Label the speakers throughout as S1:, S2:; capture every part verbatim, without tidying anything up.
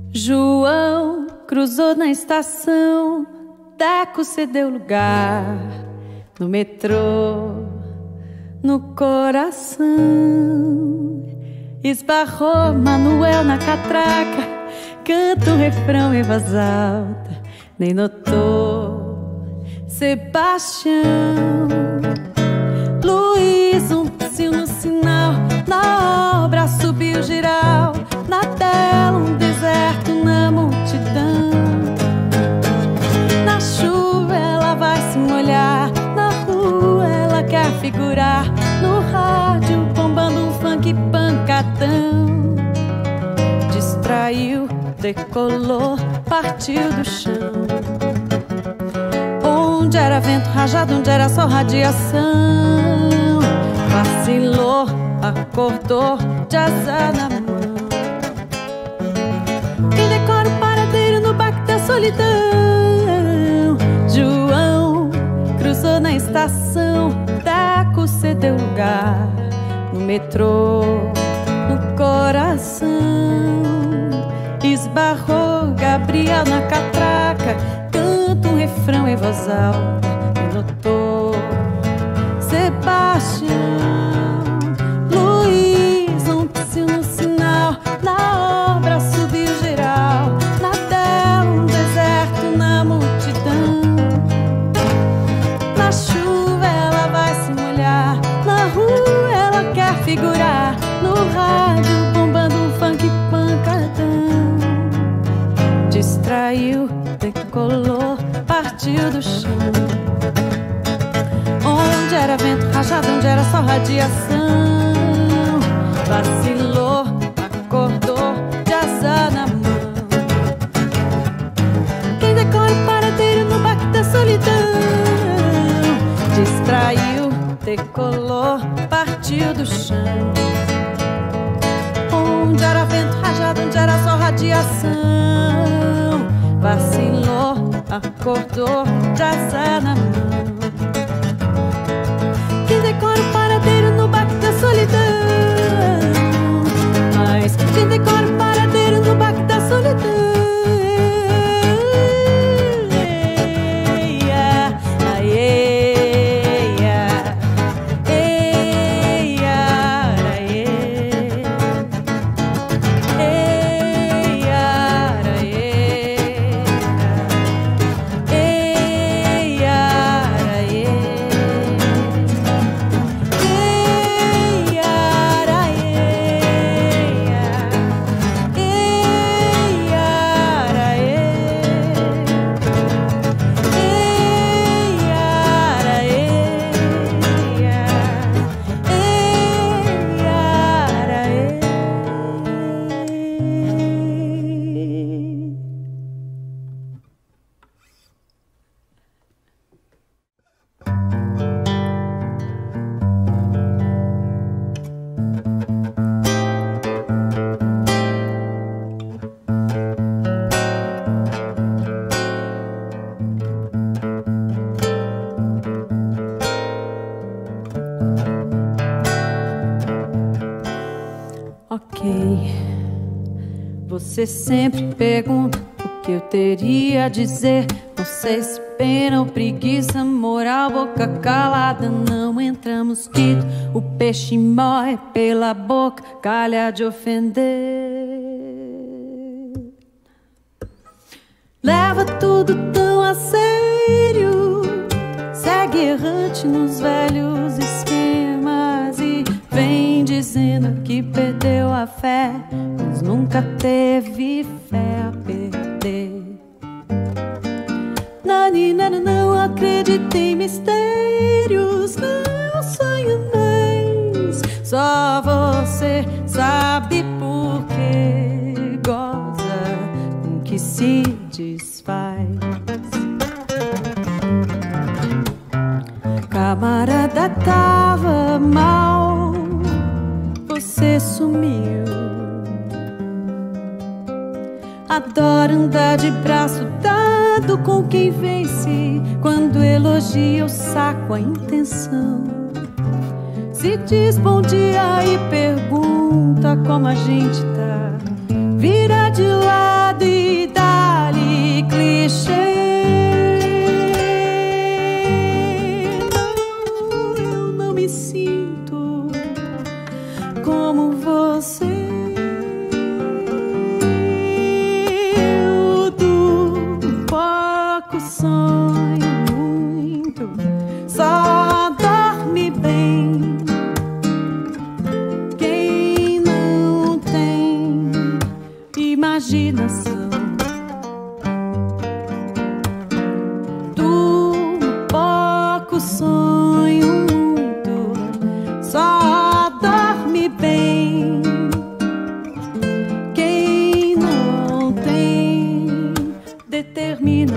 S1: João cruzou na estação, Deco cedeu lugar no metrô, no coração. Esbarrou Manuel na catraca, canta um refrão em voz alta, nem notou Sebastião. Luiz, um passinho no sinal, na obra subiu giral, na tela um deserto na multidão. Na chuva ela vai se molhar, na rua ela quer figurar, no rádio bombando um funk pancadão. Distraiu, decolou, partiu do chão. Onde era vento rajado, onde era só radiação. Vacilou, acordou, de asa na mão. Quem decora o paradeiro no baque da solidão? João cruzou na estação, Deco cedeu lugar no metrô, no coração. Esbarrou Gabriel na catraca, canta um refrão em voz alta, e notou Sebastião. Luiz, um passinho no sinal, na obra subiu geral, na tela um deserto na multidão. Na chuva ela vai se molhar, na rua ela quer figurar, no rádio bombando um funk pancadão. Distraiu, decolou, partiu do chão. Onde era vento rajado, onde era só radiação. Vacilou, acordou, de asa na mão. Quem decora o paradeiro no baque da solidão? Distraiu, decolou, partiu do chão. Onde era vento rajado, onde era só radiação. Vacilou, acordou, de asa na mão. Quem decora o paradeiro no baque da solidão? Mas quem decora o paradeiro no baque da solidão? Você sempre pergunta o que eu teria a dizer. Não sei se pena ou preguiça, moral, boca calada, não entra mosquito. O peixe morre pela boca, calha de ofender. Leva tudo tão a sério, segue errante nos velhos esquemas e vem dizendo que perdeu a fé, mas nunca teve fé a perder. Nani, nani, não acredita em mistérios, não sonho mais. Só você sabe por que goza com que se desfaz. Camarada tava mal, você sumiu. Adora andar de braço dado com quem vence, quando elogia o saco a intenção. Se diz bom dia e pergunta como a gente tá, vira de lado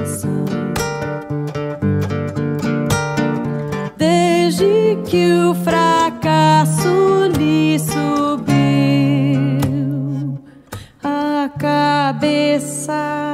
S1: canção. Desde que o fracasso lhe subiu a cabeça.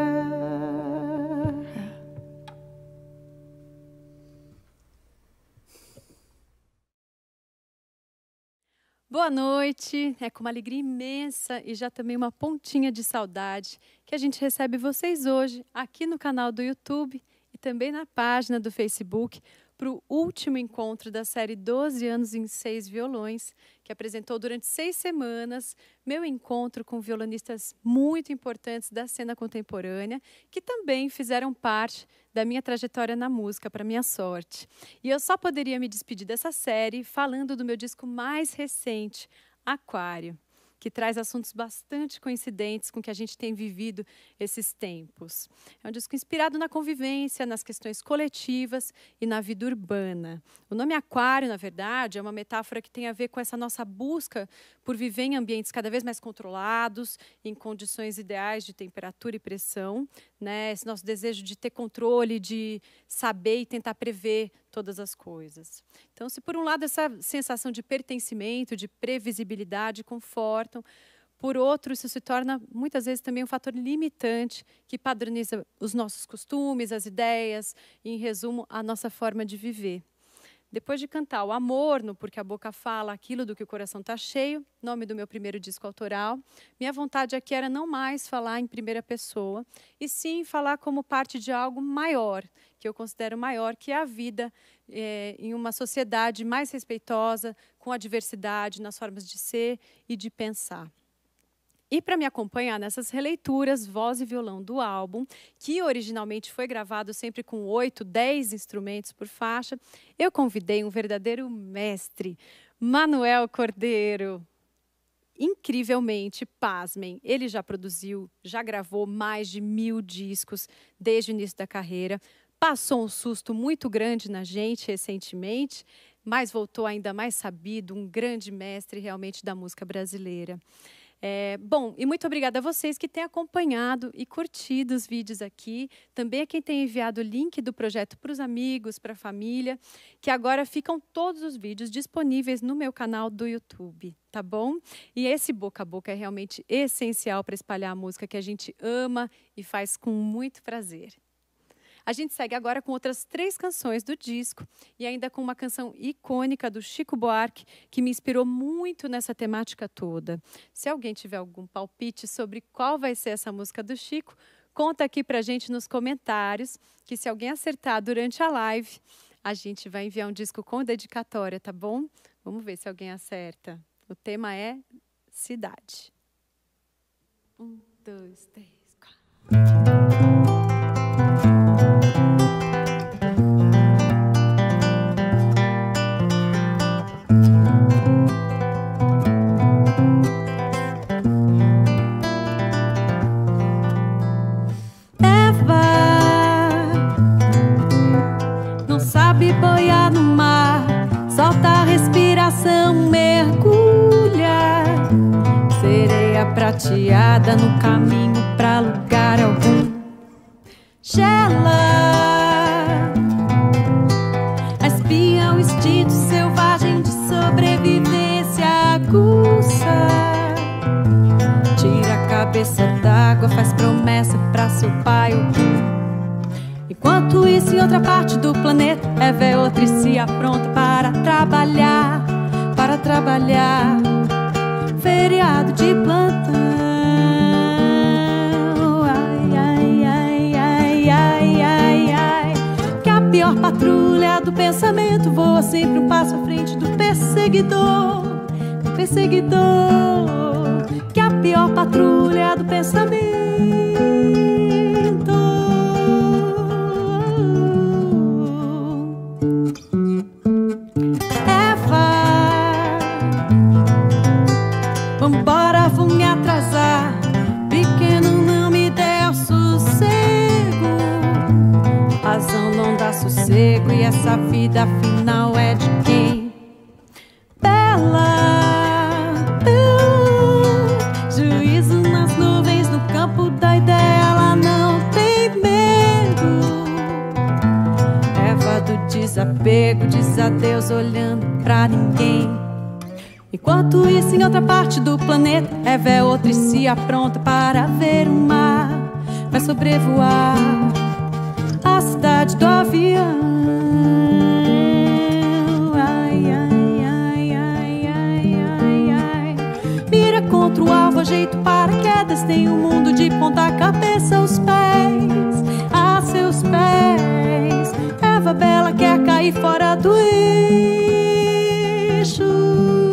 S1: Boa noite, é com uma alegria imensa e já também uma pontinha de saudade que a gente recebe vocês hoje aqui no canal do YouTube e também na página do Facebook para o último encontro da série doze anos em seis violões, que apresentou durante seis semanas meu encontro com violonistas muito importantes da cena contemporânea, que também fizeram parte da minha trajetória na música, para minha sorte. E eu só poderia me despedir dessa série falando do meu disco mais recente, Aquário, que traz assuntos bastante coincidentes com o que a gente tem vivido esses tempos. É um disco inspirado na convivência, nas questões coletivas e na vida urbana. O nome Aquário, na verdade, é uma metáfora que tem a ver com essa nossa busca por viver em ambientes cada vez mais controlados, em condições ideais de temperatura e pressão, né? Esse nosso desejo de ter controle, de saber e tentar prever todas as coisas. Então, se por um lado essa sensação de pertencimento, de previsibilidade confortam, por outro isso se torna muitas vezes também um fator limitante que padroniza os nossos costumes, as ideias e, em resumo, a nossa forma de viver. Depois de cantar o Amor, no Porque a Boca Fala, Aquilo do que o Coração Tá Cheio, nome do meu primeiro disco autoral, minha vontade aqui era não mais falar em primeira pessoa, e sim falar como parte de algo maior, que eu considero maior, que é a vida é, em uma sociedade mais respeitosa, com a diversidade nas formas de ser e de pensar. E para me acompanhar nessas releituras, voz e violão do álbum, que originalmente foi gravado sempre com oito, dez instrumentos por faixa, eu convidei um verdadeiro mestre, Manuel Cordeiro. Incrivelmente, pasmem, ele já produziu, já gravou mais de mil discos desde o início da carreira, passou um susto muito grande na gente recentemente, mas voltou ainda mais sabido, um grande mestre realmente da música brasileira. É, bom, e muito obrigada a vocês que têm acompanhado e curtido os vídeos aqui. Também a quem tem enviado o link do projeto para os amigos, para a família, que agora ficam todos os vídeos disponíveis no meu canal do YouTube, tá bom? E esse boca a boca é realmente essencial para espalhar a música que a gente ama e faz com muito prazer. A gente segue agora com outras três canções do disco e ainda com uma canção icônica do Chico Buarque que me inspirou muito nessa temática toda. Se alguém tiver algum palpite sobre qual vai ser essa música do Chico, conta aqui pra gente nos comentários, que se alguém acertar durante a live, a gente vai enviar um disco com dedicatória, tá bom? Vamos ver se alguém acerta. O tema é cidade. Um, dois, três, quatro. Boiar no mar, solta a respiração, mergulha. Sereia prateada no caminho pra lugar algum. Gela, a espinha, o instinto selvagem de sobrevivência aguça. Tira a cabeça d'água, faz promessa pra seu pai algum. Enquanto isso, em outra parte do planeta, é vê outra e se apronta para trabalhar, para trabalhar. Feriado de plantão. Ai, ai, ai, ai, ai, ai, ai. Que a pior patrulha do pensamento voa sempre um passo à frente do perseguidor, do perseguidor. Que a pior patrulha do pensamento. Vambora, vou me atrasar. Pequeno, não me dê o sossego. Razão não dá sossego. E essa vida afinal é de quem? Bela, bela. Juízo nas nuvens, no campo da ideia. Ela não tem medo. desapego, diz adeus olhando pra ninguém. Enquanto isso, em outra parte do planeta, Eva é outra e se apronta para ver o mar. Vai sobrevoar a cidade do avião. Ai, ai, ai, ai, ai, ai, ai. Mira contra o alvo, ajeita o paraquedas. Tem um mundo de ponta cabeça aos pés, a seus pés. Eva bela quer cair fora do eixo.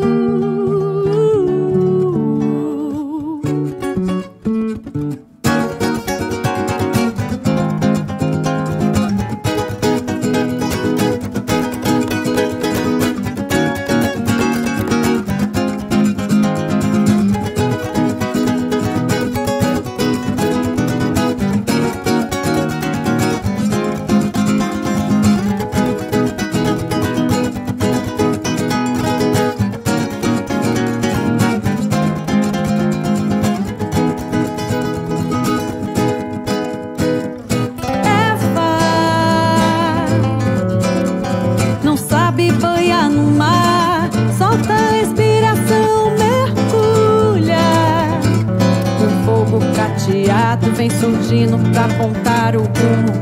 S1: Vem surgindo pra apontar o rumo.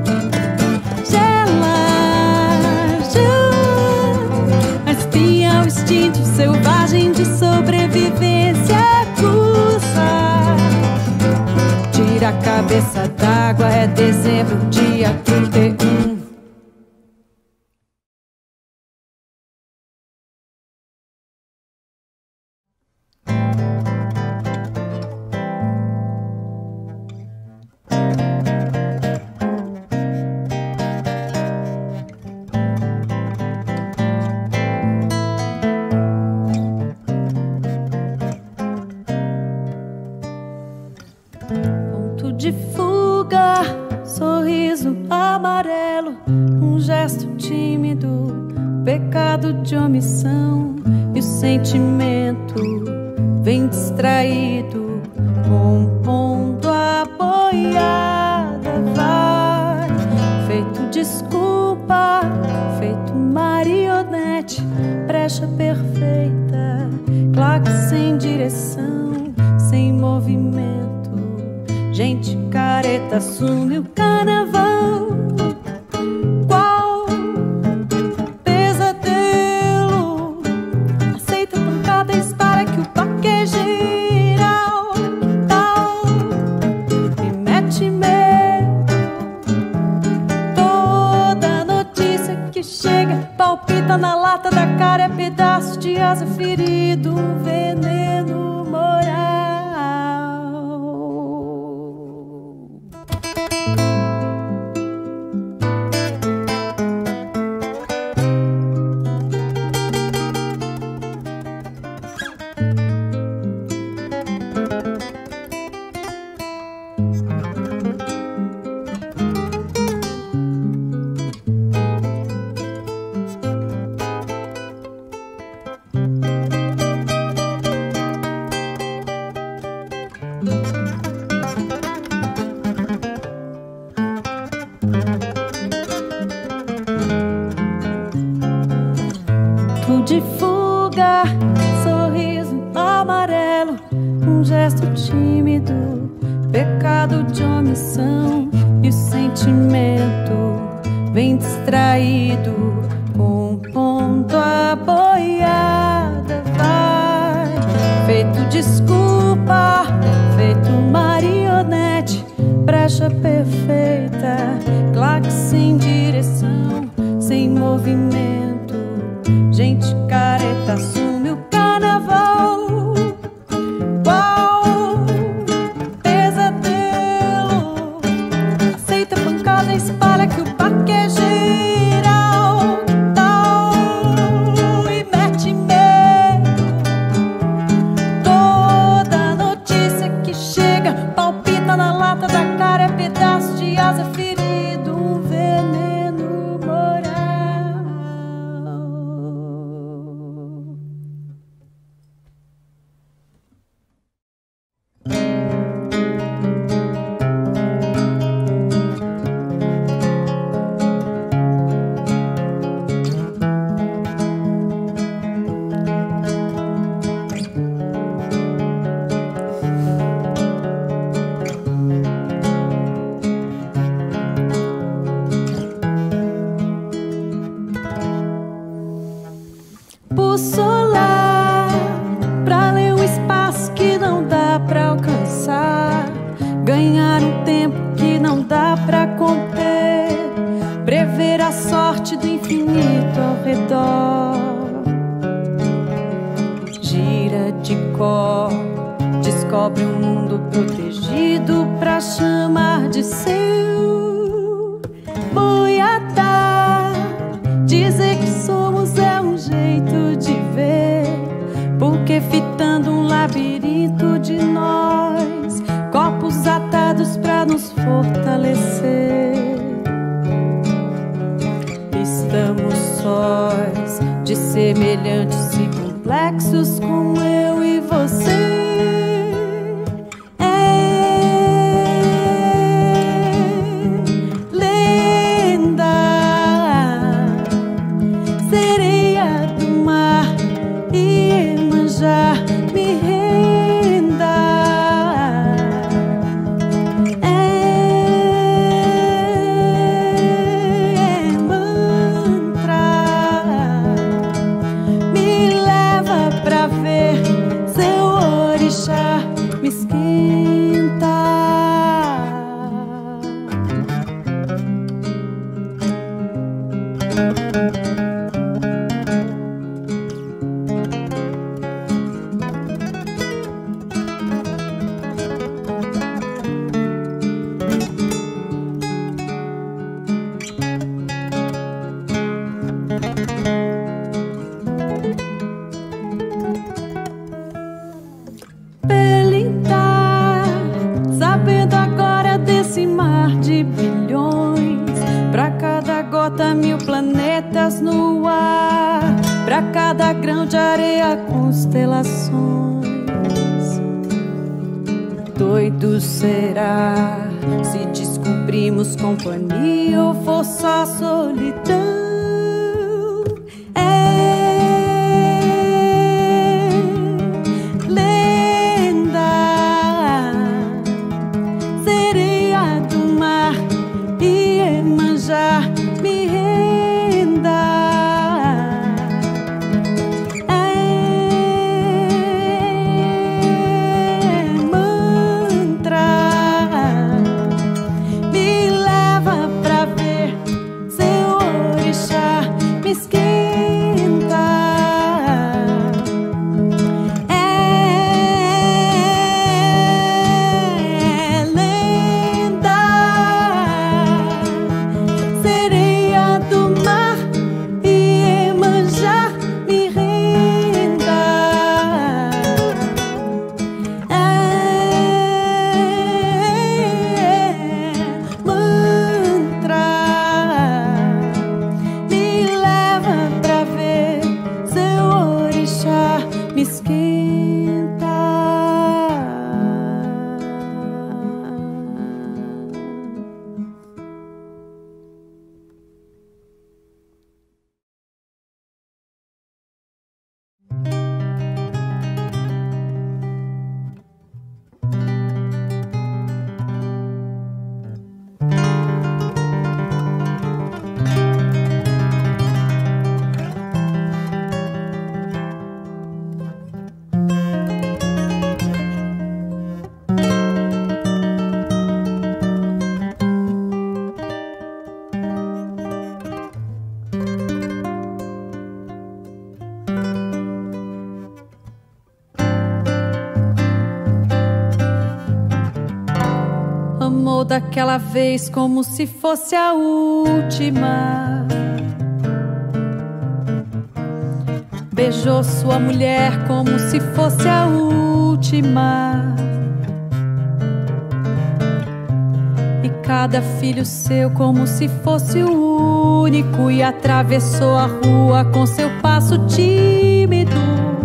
S1: Gela, gela, espinha o instinto selvagem de sobrevivência. Cruza, tira a cabeça d'água. É dezembro, dia trinta e um. De fuga, sorriso amarelo, um gesto tímido, pecado de omissão. E o sentimento vem distraído, compondo a boiada. Vai, feito desculpa, feito marionete, brecha perfeita, claque sem direção, sem movimento. Gente careta assume o carnaval. Qual pesadelo? Aceita pancadas para que o paquê geral. Que tal? Me mete medo. Toda notícia que chega palpita na lata da cara. É pedaço de asa ferido, um veneno moral. De fuga, sorriso amarelo, um gesto tímido, pecado de omissão. E o sentimento vem distraído, compondo a boiada. Vai, feito desculpa, feito marionete, brecha perfeita, claque sem direção, sem movimento. Gente careta assume o carnaval. Qual pesadelo? Aceita a pancada, espalha que o paquê é geral. Tal e mete medo. Toda notícia que chega palpita na lata da cara. É pedaço de asa ferido, um veneno moral. tempo que não dá pra conter, prever a sorte do infinito ao redor. Gira de cor, descobre um mundo protegido pra chamar de seu. Boiatá, dizer que somos é um jeito de ver, porque fitando um labirinto de nós, corpos atados pra nos fortalecer. Estamos sós, de semelhantes e complexos com eu e você. Mil planetas no ar, pra cada grão de areia, constelações. Doido será se descobrimos companhia ou for só solidão. Daquela vez como se fosse a última. Beijou sua mulher como se fosse a última. E cada filho seu como se fosse o único. E atravessou a rua com seu passo tímido.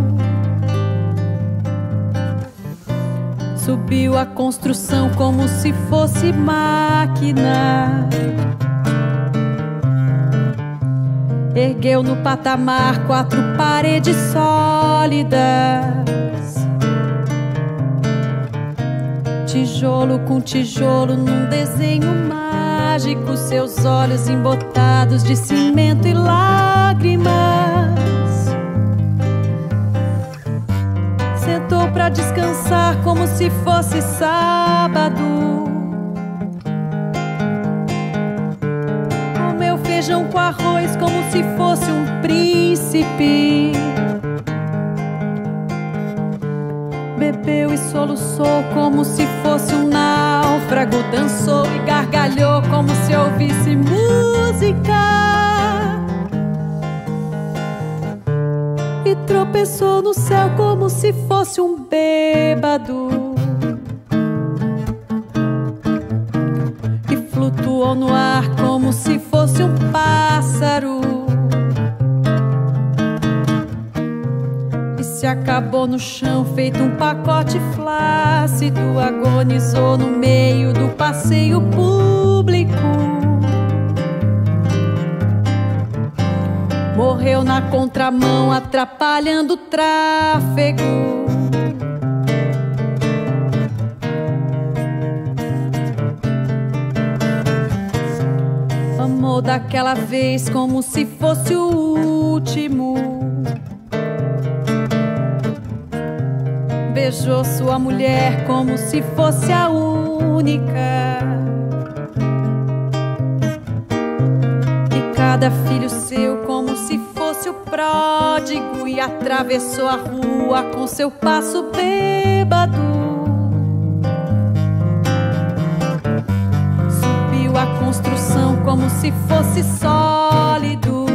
S1: Subiu a construção como se fosse máquina. Ergueu no patamar quatro paredes sólidas. Tijolo com tijolo num desenho mágico. Seus olhos embotados de cimento e lágrimas. Sentou pra descansar como se fosse sábado. feijão com arroz como se fosse um príncipe. Bebeu e soluçou como se fosse um náufrago. Dançou e gargalhou como se ouvisse música. E tropeçou no céu como se fosse um bêbado. E flutuou no ar como se fosse um pássaro. E se acabou no chão feito um pacote flácido. Agonizou no meio do passeio público. Morreu na contramão, atrapalhando o tráfego. Amou daquela vez como se fosse o último. Beijou sua mulher como se fosse a única. Cada filho seu como se fosse o pródigo. E atravessou a rua com seu passo bêbado. Subiu a construção como se fosse sólido.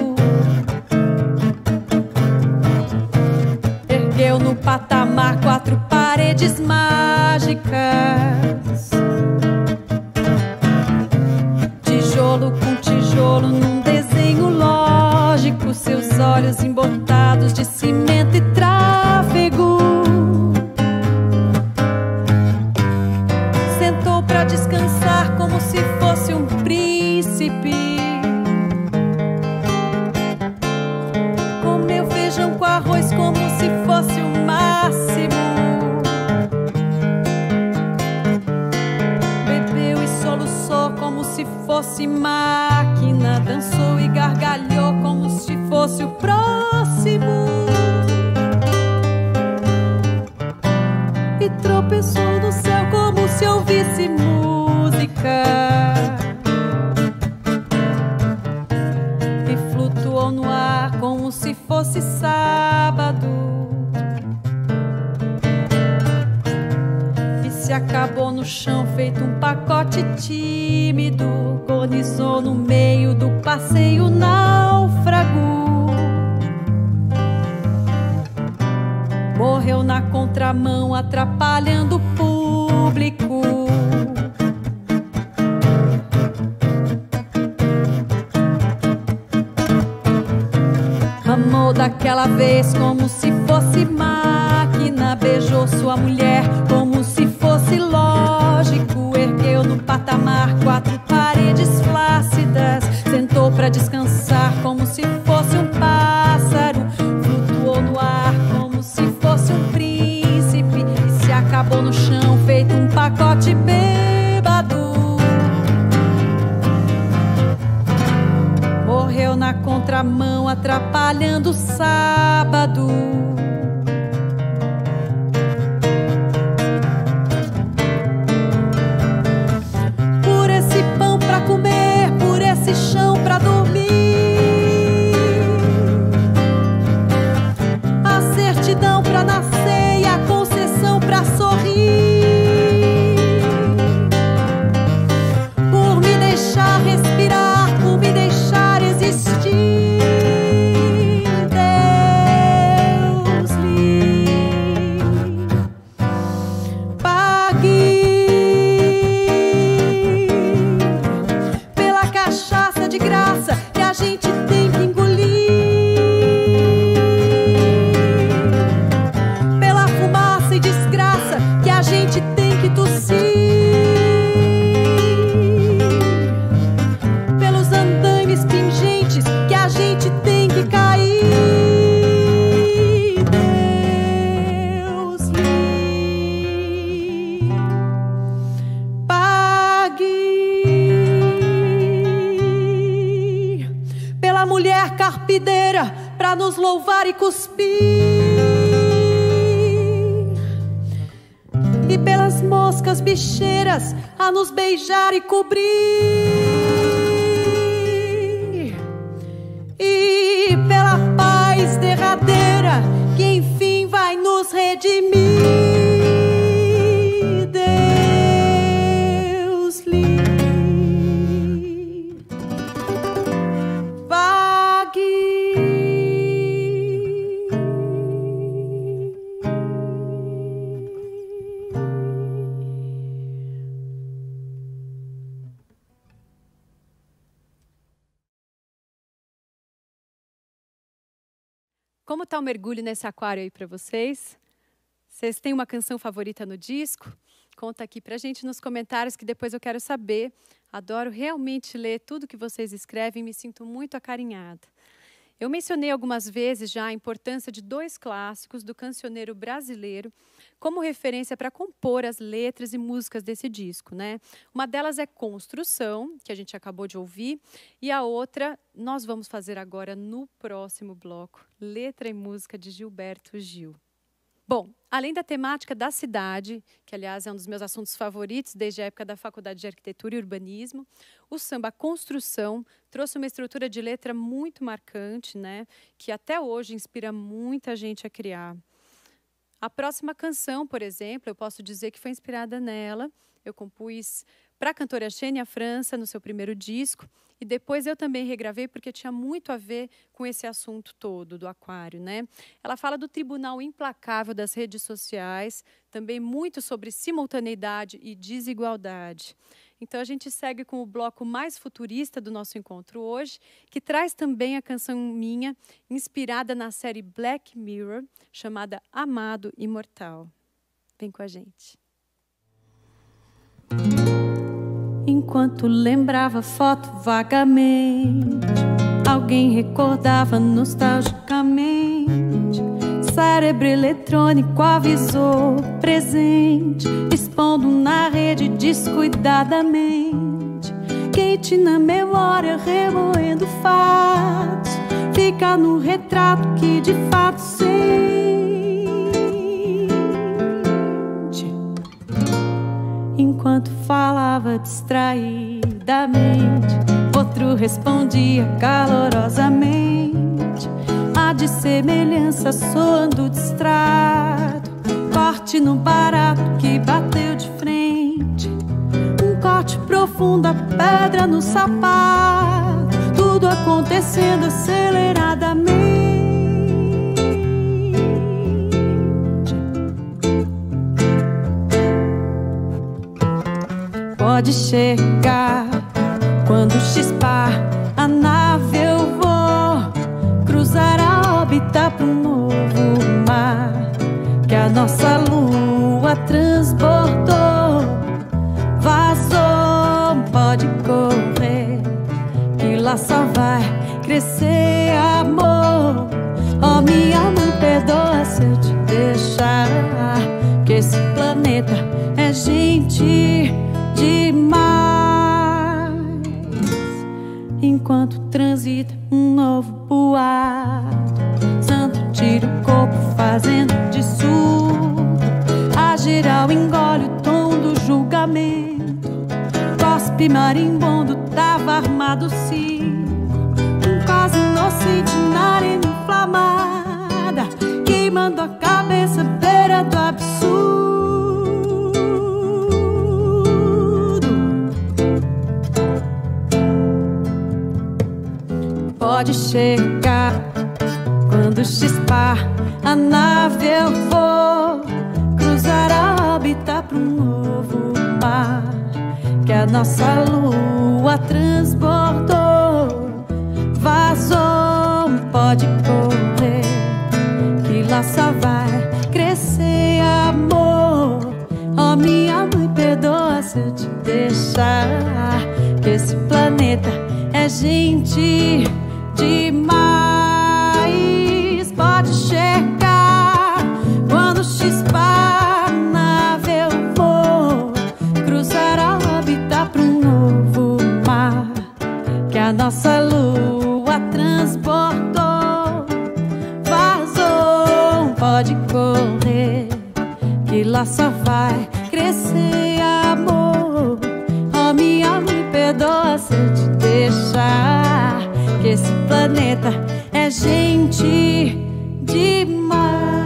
S1: Ergueu no patamar quatro paredes mágicas. Tijolo com tijolo num desenho lógico. Seus olhos embotados de cimento e tráfego. Sentou pra descansar como se fosse um príncipe. Comeu feijão com arroz como se fosse o máximo. Bebeu e soluçou como se fosse máquina. Dançou e gargalhou como se fosse o próximo. E tropeçou no céu como se ouvisse música. E flutuou no ar como se fosse sábado. E se acabou no chão feito um pacote tímido. Agonizou no meio do passeio náufrago. Morreu na contramão, atrapalhando o público. Amou daquela vez como se fosse máquina. Beijou sua mulher como se fosse lógico. Ergueu no patamar quatro paredes flácidas. Sentou pra descansar como se fosse um pássaro. Flutuou no ar como se fosse um príncipe. E se acabou no chão feito um pacote bêbado. Morreu na contramão, atrapalhando o sábado. Por esse pão pra comer, por esse chão pra dormir, a certidão pra nascer e a concessão pra sorrir. Por me deixar respirar, por me deixar existir. Deus lhe pague pela cachaça de graça que a gente tem que engolir, pela fumaça e desgraça que a gente tem que tossir, pelos andaimes pingentes que a gente tem que cair. Deus lhe pague pela mulher carpideira pra nos louvar e cuspir, e pelas moscas bicheiras a nos beijar e cobrir. verdadeira que enfim vai nos redimir. Deus livre, vague. Como tá o mergulho nesse aquário aí para vocês? Vocês têm uma canção favorita no disco? Conta aqui pra gente nos comentários que depois eu quero saber. Adoro realmente ler tudo que vocês escrevem e me sinto muito acarinhada. Eu mencionei algumas vezes já a importância de dois clássicos do cancioneiro brasileiro como referência para compor as letras e músicas desse disco, né? Uma delas é Construção, que a gente acabou de ouvir, e a outra nós vamos fazer agora no próximo bloco, letra e música de Gilberto Gil. Bom, além da temática da cidade, que aliás é um dos meus assuntos favoritos desde a época da Faculdade de Arquitetura e Urbanismo, o samba Construção trouxe uma estrutura de letra muito marcante, né, que até hoje inspira muita gente a criar. A próxima canção, por exemplo, eu posso dizer que foi inspirada nela. Eu compus para a cantora Xenia França no seu primeiro disco e depois eu também regravei porque tinha muito a ver com esse assunto todo do aquário, né? Ela fala do tribunal implacável das redes sociais, também muito sobre simultaneidade e desigualdade. Então a gente segue com o bloco mais futurista do nosso encontro hoje, que traz também a canção minha, inspirada na série Black Mirror, chamada Amado Imortal. Vem com a gente. Enquanto lembrava a foto vagamente, alguém recordava nostalgicamente. Cérebro eletrônico avisou presente, expondo na rede descuidadamente. Quente na memória, remoendo fatos, fica no retrato que de fato sente. Enquanto falava distraidamente, outro respondia calorosamente. A de semelhança soando distrato, corte no barato que bateu de frente. Um corte profundo, a pedra no sapato, tudo acontecendo aceleradamente. Pode chegar quando chispar a nave, eu vou cruzar a órbita pro novo mar que a nossa lua transbordou. Vazou, pode correr, que lá só vai crescer amor. Oh, minha mãe, perdoa se eu te deixar, que esse planeta é gente demais. Enquanto transita um novo boato, santo tira o corpo fazendo de surdo. A geral engole o tom do julgamento, cospe marimbondo, tava armado sim. Um quase inocente na arena inflamada, queimando a cabeça beira do absurdo. Pode chegar quando chispar a nave, eu vou cruzar a órbita pro novo mar que a nossa lua transbordou. Vazou, pode correr, que lá só vai crescer amor. Oh, minha mãe, perdoa se eu te deixar, que esse planeta é gente demais. Pode chegar quando chispar a nave, eu vou cruzar a órbita pro novo mar que a nossa lua transbordou. Vazou, pode correr, que lá só vai crescer amor. Oh, minha mãe, perdoa se eu te deixar, que esse planeta é gente demais.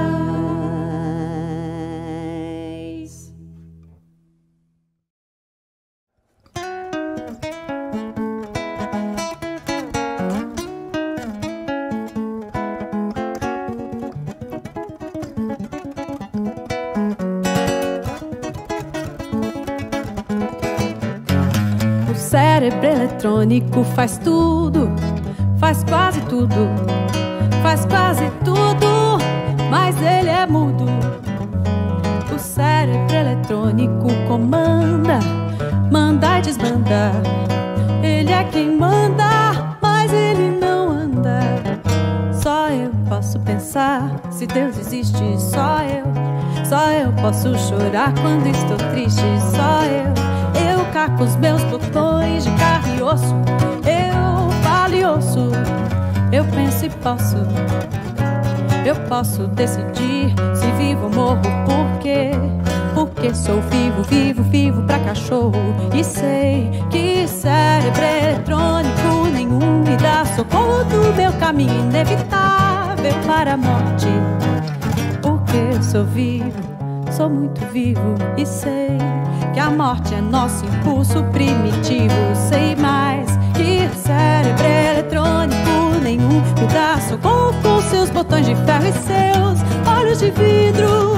S1: O cérebro eletrônico faz tudo, faz quase tudo, faz quase tudo, mas ele é mudo. O cérebro eletrônico comanda, manda e desmanda. Ele é quem manda, mas ele não anda. Só eu posso pensar, se Deus existe, só eu. Só eu posso chorar quando estou triste, só eu. Eu caco os meus botões de carne e osso. Eu falo e ouço, eu penso e posso. Eu posso decidir se vivo ou morro. Por quê? Porque sou vivo, vivo, vivo pra cachorro. E sei que cérebro eletrônico nenhum me dá socorro do meu caminho inevitável para a morte. Porque sou vivo, sou muito vivo. E sei que a morte é nosso impulso primitivo. Sei mais que cérebro eletrônico nenhum me dá socorro com seus botões de ferro e seus olhos de vidro.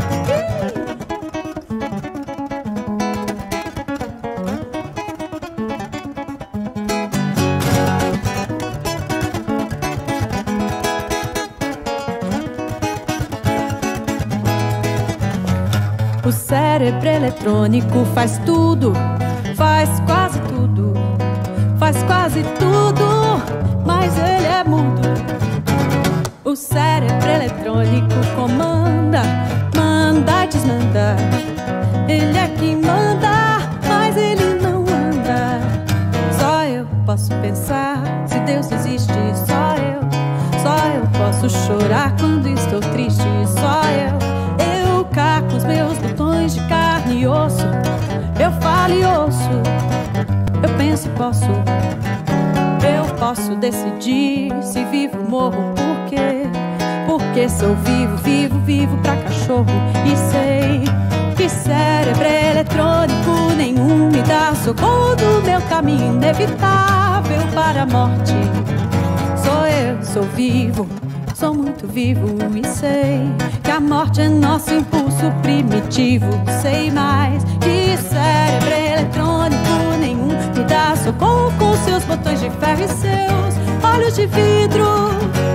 S1: O cérebro eletrônico faz tudo, faz quase tudo, faz quase tudo, mas ele é mudo. O cérebro eletrônico comanda, manda e desmanda. Ele é quem manda, mas ele não anda. Só eu posso pensar, se Deus existe, só eu. Só eu posso chorar quando estou triste, só eu. Eu caco os meus botões de carne e osso. Eu falo e ouço, eu penso e posso. Eu posso decidir se vivo ou morro. Por quê? Porque sou vivo, vivo, vivo pra cachorro. E sei que cérebro eletrônico nenhum me dá socorro do meu caminho inevitável para a morte. Sou eu, sou vivo, sou muito vivo. E sei que a morte é nosso impulso primitivo. Sei mais que cérebro eletrônico nenhum me dá socorro com seus botões de ferro e seus olhos de vidro.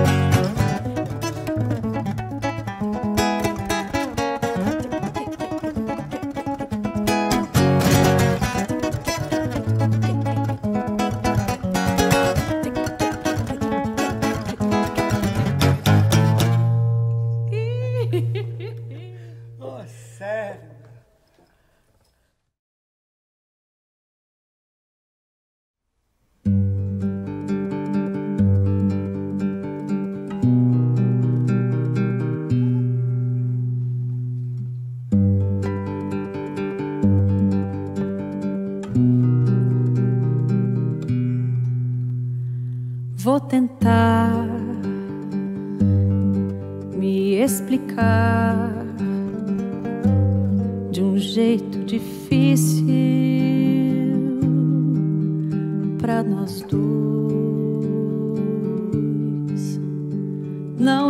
S1: Vou tentar me explicar de um jeito difícil pra nós dois. Não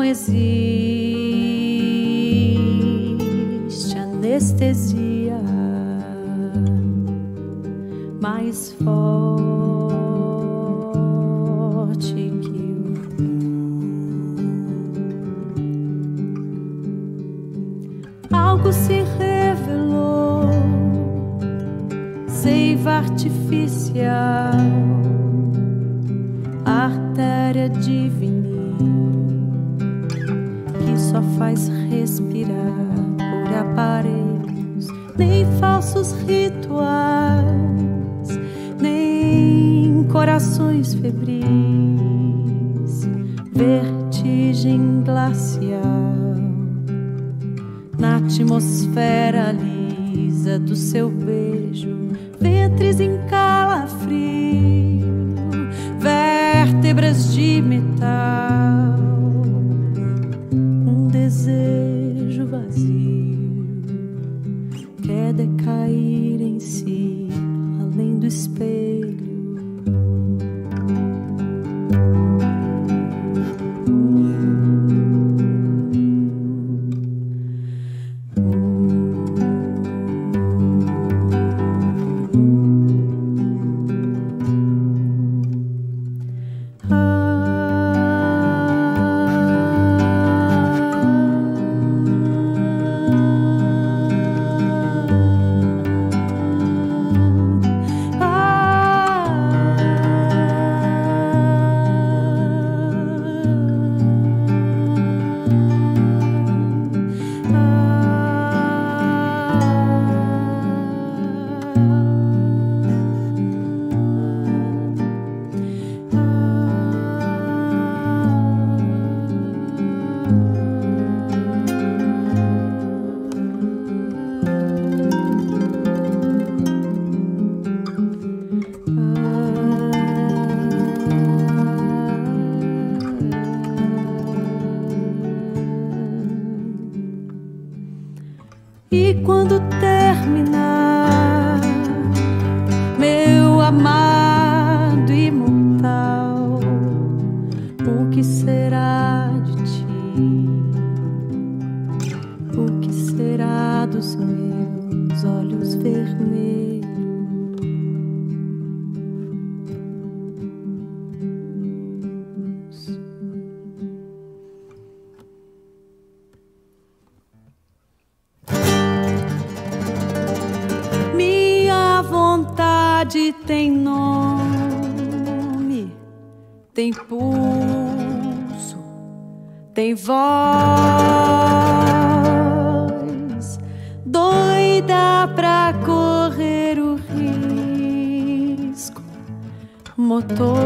S1: existe anestesia mais forte se revelou, seiva artificial, artéria de vinil que só faz respirar por aparelhos, nem falsos rituais, nem corações febris, vertigem glacial na atmosfera lisa do seu beijo, ventres em calafrio, vértebras de metal, tem nome, tem pulso, tem voz, doida pra correr o risco, motor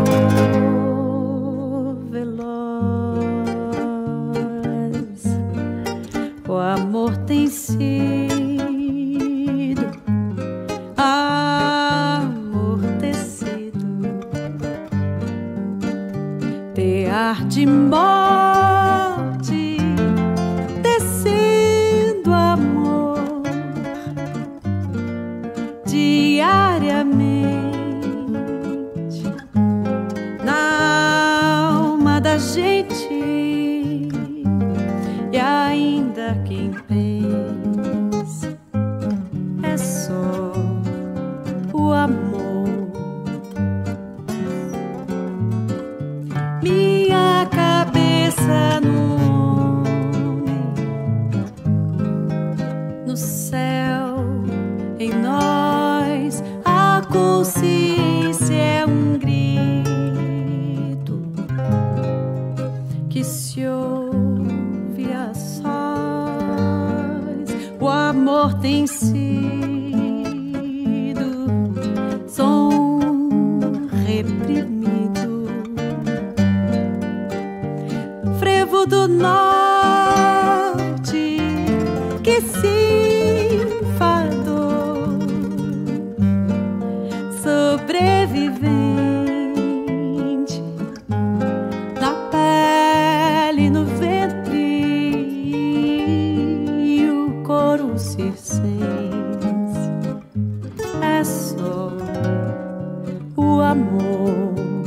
S1: veloz. O amor tem sido tear de morte, tecendo amor diariamente na alma da gente. E ainda quem pensa é só o amor. Minha cabeça no homem, no céu, em nós, a consciência é um grito que se ouve a sós. O amor tem sido som reprimido, do norte que se enfadou, sobrevivente na pele, no ventre, e o couro circense é só o amor.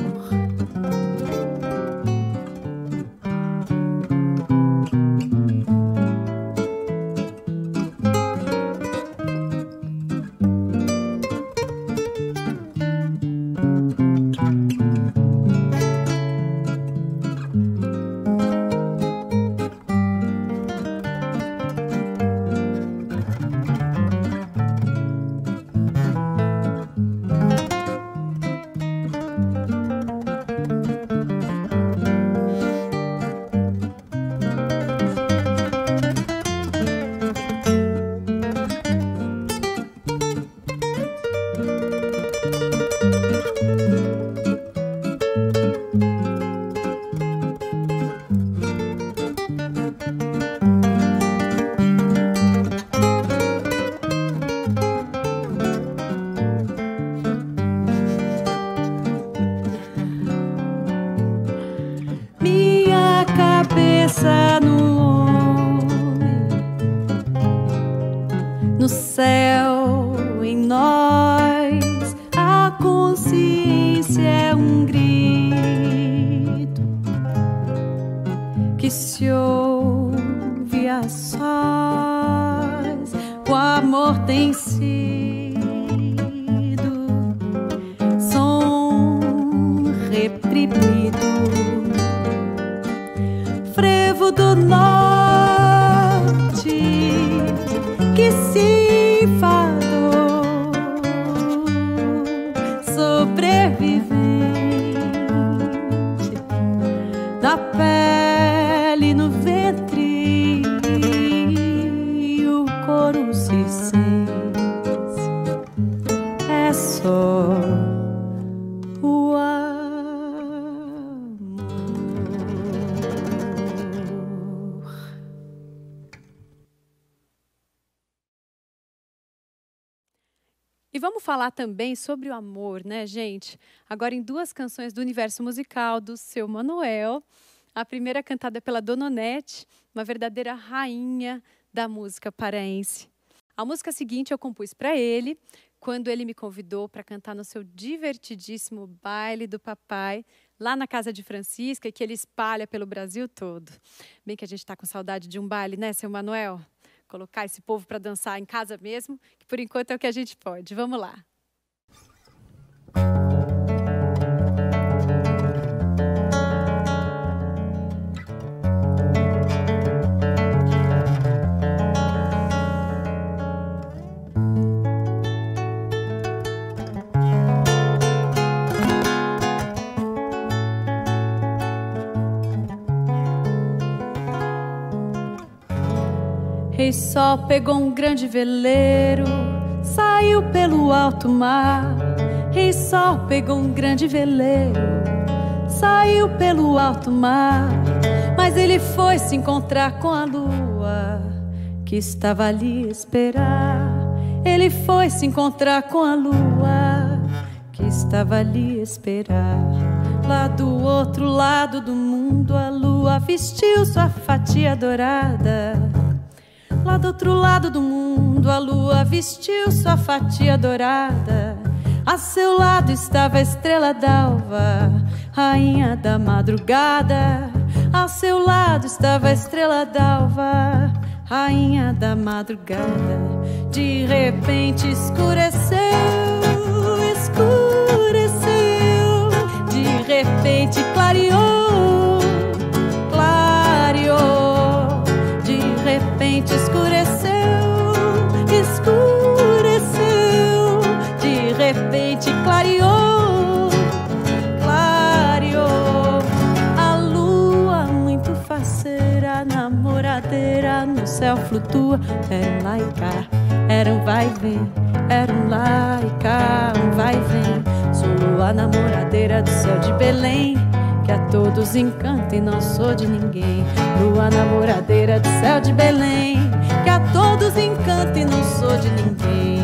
S1: Cabeça no homem, no céu, em nós, a consciência é um grito que se ouve a sós. O amor tem sido som reprimido, frevo do norte que se enfadou, sobrevivente na pele, no ventre, e o couro circense é só o amor.
S2: E vamos falar também sobre o amor, né, gente? Agora em duas canções do universo musical do Seu Manuel. A primeira cantada pela Dona Onete, uma verdadeira rainha da música paraense. A música seguinte eu compus para ele, quando ele me convidou para cantar no seu divertidíssimo Baile do Papai, lá na casa de Francisca, que ele espalha pelo Brasil todo. Bem que a gente está com saudade de um baile, né, Seu Manuel? Colocar esse povo para dançar em casa mesmo, que por enquanto é o que a gente pode. Vamos lá.
S1: Rei Sol pegou um grande veleiro, saiu pelo alto mar. Rei Sol pegou um grande veleiro, saiu pelo alto mar. Mas ele foi se encontrar com a lua, que estava ali a esperar. Ele foi se encontrar com a lua, que estava ali a esperar. Lá do outro lado do mundo, a lua vestiu sua fatia dourada. Lá do outro lado do mundo, a lua vestiu sua fatia dourada. A seu lado estava a estrela d'alva, rainha da madrugada. A seu lado estava a estrela d'alva, rainha da madrugada. De repente escureceu, escureceu. De repente clareou, clareou. De repente escureceu, escureceu. De repente clareou, clareou. A lua muito faceira, namoradeira, no céu flutua. Era um lá e cá, era um vai e vem, era um lá e cá, um vai e vem. Sou lua namoradeira do céu de Belém, que a todos encanta e não sou de ninguém. Lua namoradeira do céu de Belém, que a todos encanta e não sou de ninguém.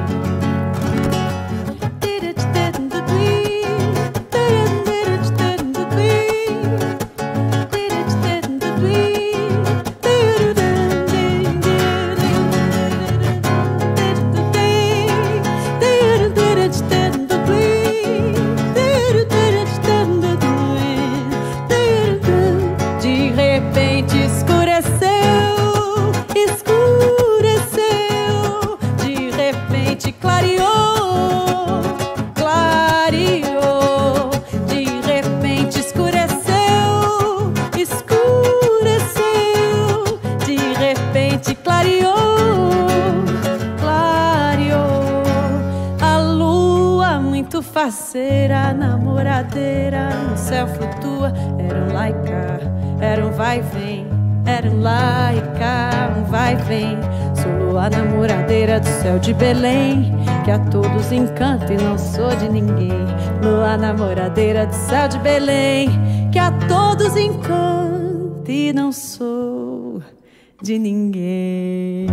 S1: Faceira, namoradeira, no céu flutua. Era um lá e cá, era um vai e vem, era um lá e cá, um vai e vem. Sou lua namoradeira do céu de Belém, que a todos encanta e não sou de ninguém. Lua namoradeira do céu de Belém, que a todos encanta e não sou de ninguém.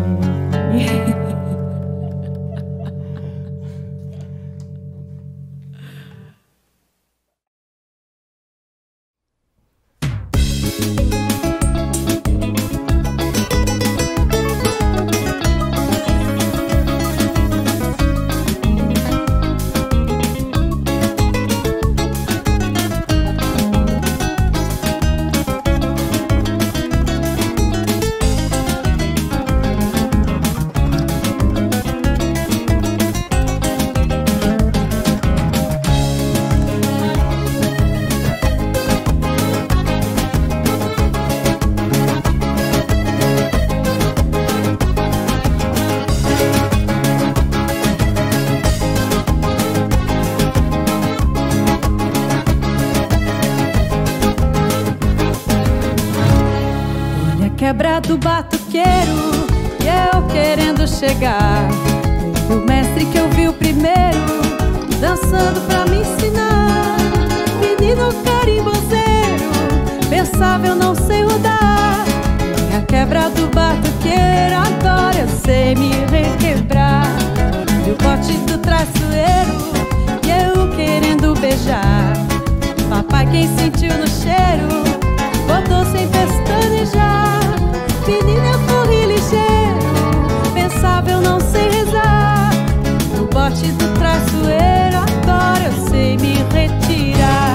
S1: Quebra do batuqueiro e eu querendo chegar. O mestre que eu vi o primeiro dançando pra me ensinar. Menino carimbozeiro, pensava eu não sei rodar. E a quebra do batuqueiro, agora eu sei me requebrar. E o bote do traiçoeiro e eu querendo beijar. Papai quem sentiu no cheiro botou sem pestanejar. Menina, eu corri ligeiro, pensava eu não sei rezar. No bote do traiçoeiro, agora eu sei me retirar.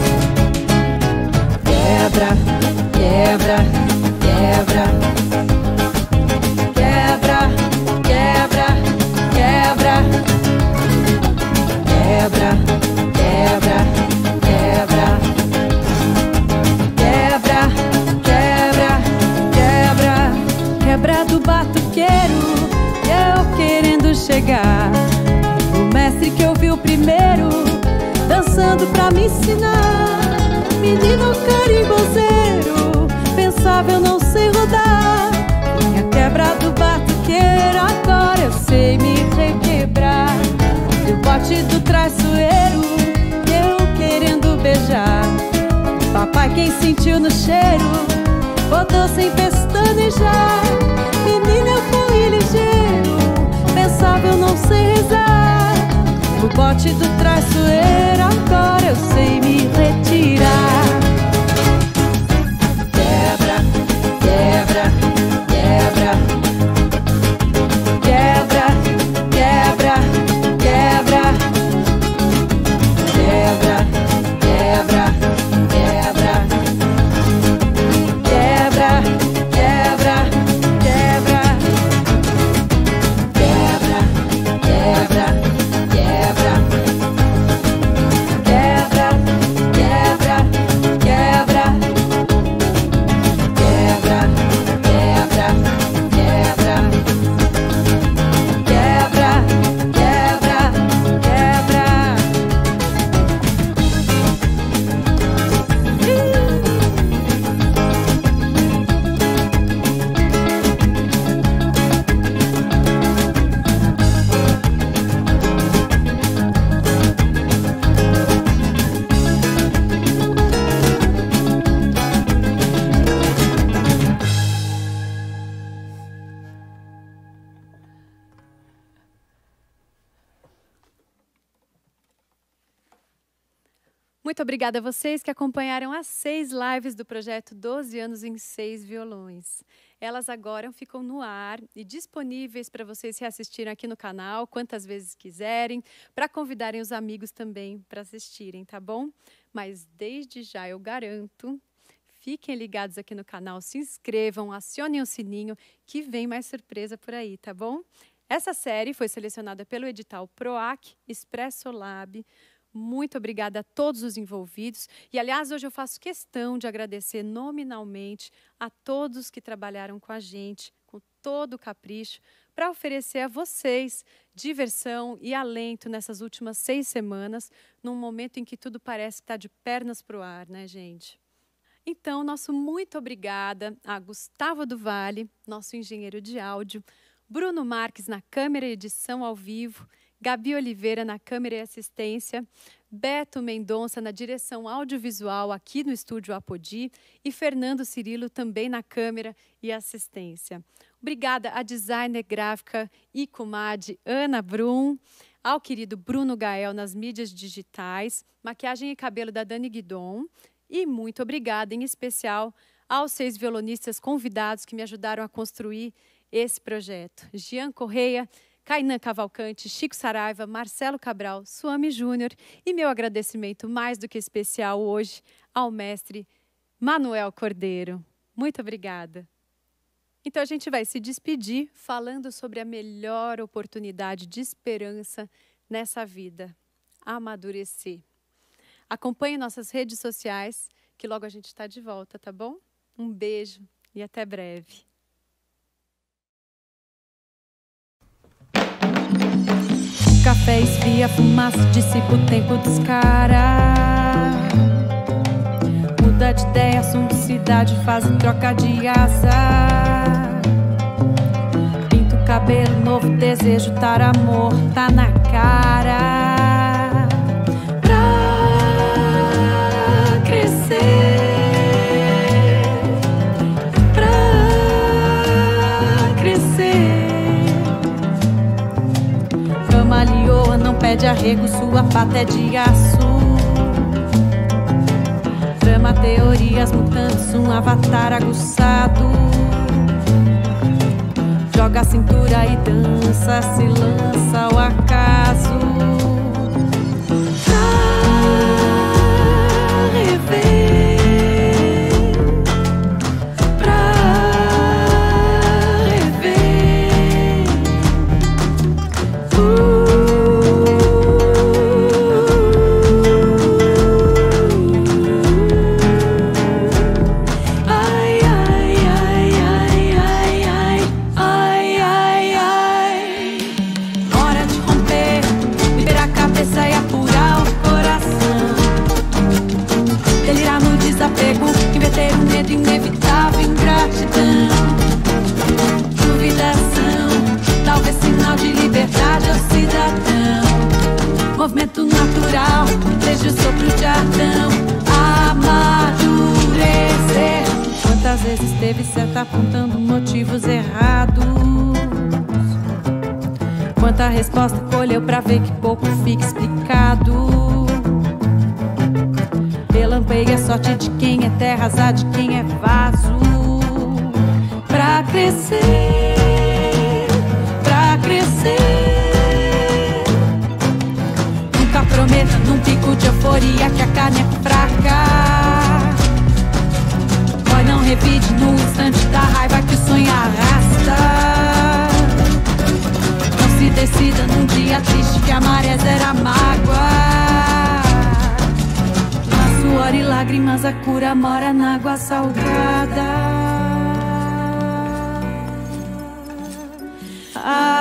S1: Quebra, quebra, quebra. Quebra, quebra, quebra. Quebra, quebra, quebra. Quebra do batuqueiro, eu querendo chegar. O mestre que eu vi o primeiro dançando pra me ensinar. Menino carimbozeiro, pensava eu não sei rodar. Minha quebra bote do traiçoeiro, eu querendo beijar. Papai quem sentiu no cheiro, rodou sem pestanejar. Menina eu fui ligeiro, pensava eu não sei rezar. No bote do traiçoeiro agora eu sei me retirar. Quebra, quebra, quebra. Quebra, quebra, quebra. Quebra, quebra, quebra. Quebra, quebra, quebra. Quebra, quebra, quebra. Quebra, quebra, quebra. Quebra, quebra, quebra. Quebra, quebra, quebra.
S2: Muito obrigada a vocês que acompanharam as seis lives do projeto doze anos em seis violões. Elas agora ficam no ar e disponíveis para vocês reassistirem aqui no canal, quantas vezes quiserem, para convidarem os amigos também para assistirem, tá bom? Mas desde já eu garanto, fiquem ligados aqui no canal, se inscrevam, acionem o sininho, que vem mais surpresa por aí, tá bom? Essa série foi selecionada pelo edital PROAC Expresso Lab. Muito obrigada a todos os envolvidos. E, aliás, hoje eu faço questão de agradecer nominalmente a todos que trabalharam com a gente, com todo o capricho, para oferecer a vocês diversão e alento nessas últimas seis semanas, num momento em que tudo parece estar de pernas para o ar, né, gente? Então, nosso muito obrigada a Gustavo do Vale, nosso engenheiro de áudio, Bruno Marques na câmera e edição ao vivo, Gabi Oliveira na câmera e assistência, Beto Mendonça na direção audiovisual aqui no estúdio Apodi e Fernando Cirilo também na câmera e assistência. Obrigada à designer gráfica e comadre Ana Brum, ao querido Bruno Gael nas mídias digitais, maquiagem e cabelo da Dani Guidon e muito obrigada em especial aos seis violonistas convidados que me ajudaram a construir esse projeto. Jean Correia, Kainan Cavalcante, Chico Saraiva, Marcelo Cabral, Suami Júnior e meu agradecimento mais do que especial hoje ao mestre Manuel Cordeiro. Muito obrigada. Então a gente vai se despedir falando sobre a melhor oportunidade de esperança nessa vida, amadurecer. Acompanhe nossas redes sociais, que logo a gente está de volta, tá bom? Um beijo e até breve.
S1: Café esfria, fumaça, dissipa o tempo dos caras. Muda de ideia, assunto, cidade, faz troca de asa. Pinta o cabelo, novo desejo, tar amor, tá na cara. Pra crescer, pra crescer. Ama lioa, não pede arrego, sua pata é de aço. Trama teorias mutantes, um avatar aguçado. Joga a cintura e dança, se lança ao acaso. Pra rever, pra rever. Uh. esteve certa apontando motivos errados. Quanta resposta colheu pra ver que pouco fica explicado. Pelampeia a sorte de quem é terra, azar de quem é vaso. Pra crescer, pra crescer. Nunca prometa num pico de euforia que a carne é fraca. Boy, não revide no instante da raiva que o sonho arrasta. Não se decida num dia triste que a maré zera a mágoa. Na suor e lágrimas a cura mora na água salgada. Ah,